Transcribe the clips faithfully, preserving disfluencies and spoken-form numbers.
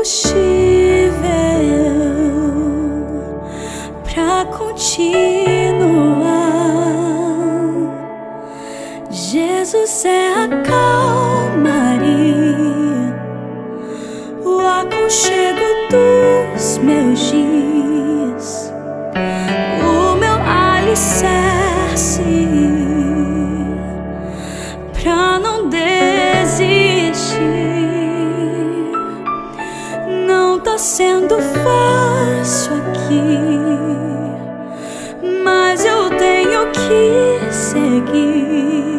combustível pra continuar. Jesus é a calmaria, o aconchego dos meus dias, o meu alicerce pra não desistir. Não tá sendo fácil aqui, mas eu tenho que seguir.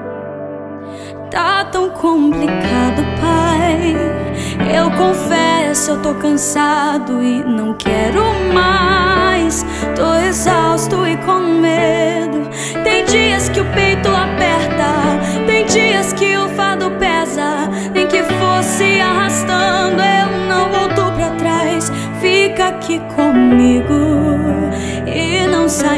Tá tão complicado, Pai. Eu confesso, eu tô cansado e não quero mais. Tô exausto e com medo. Tem dias que o peito aperta, tem dias que o fardo pesa. Nem que fosse arrastando, eu não volto pra trás. Fica aqui comigo e não sai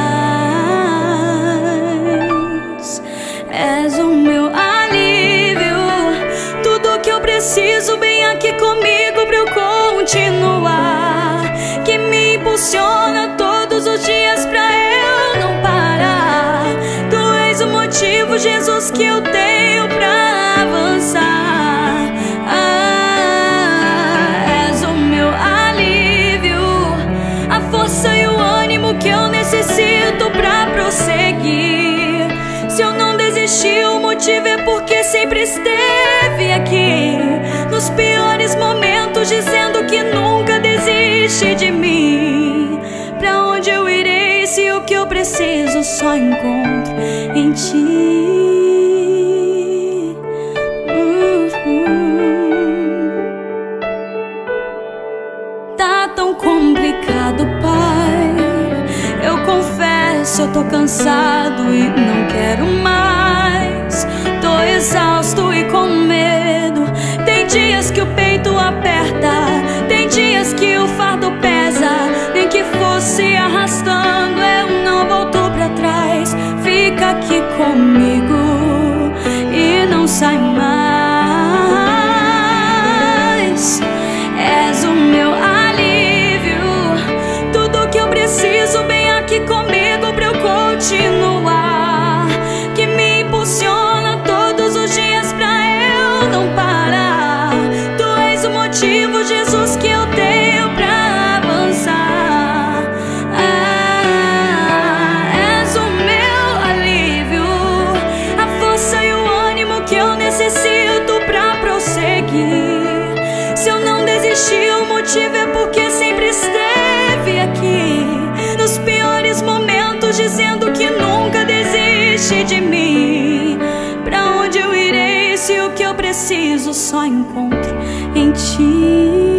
mais. És o meu alívio, tudo que eu preciso bem aqui comigo pra eu continuar. Que me impulsiona todos os dias pra eu não parar. Tu és o motivo, Jesus, que eu tenho pra avançar. Ah, és o meu alívio, a força e o ânimo que eu necessito pra prosseguir. Se eu não desisti, o motivo é porque sempre esteve aqui, nos piores momentos, dizendo que nunca desiste de mim. Pra onde eu irei se o que eu preciso só encontro em ti? Uhum. Tá tão complicado, Pai. Eu confesso, eu tô cansado e não quero mais. Tô exausto e com medo. Tem dias que o peito aperta, tem dias que o fardo pesa. Nem que fosse arrastando, eu não volto pra trás. Fica aqui comigo e não sai mais. És o meu alívio, tudo que eu preciso bem aqui comigo pra eu continuar. Que me impulsiona todos os dias pra eu não parar. Tu és o motivo, Jesus, que eu tenho pra avançar. Ah, és o meu alívio, a força e o ânimo que eu necessito pra prosseguir. Se eu não desisti, o motivo é porque sempre esteve aqui, nos piores momentos, dizendo que nunca desiste de mim. Pra onde eu irei se o que eu preciso só encontro em ti?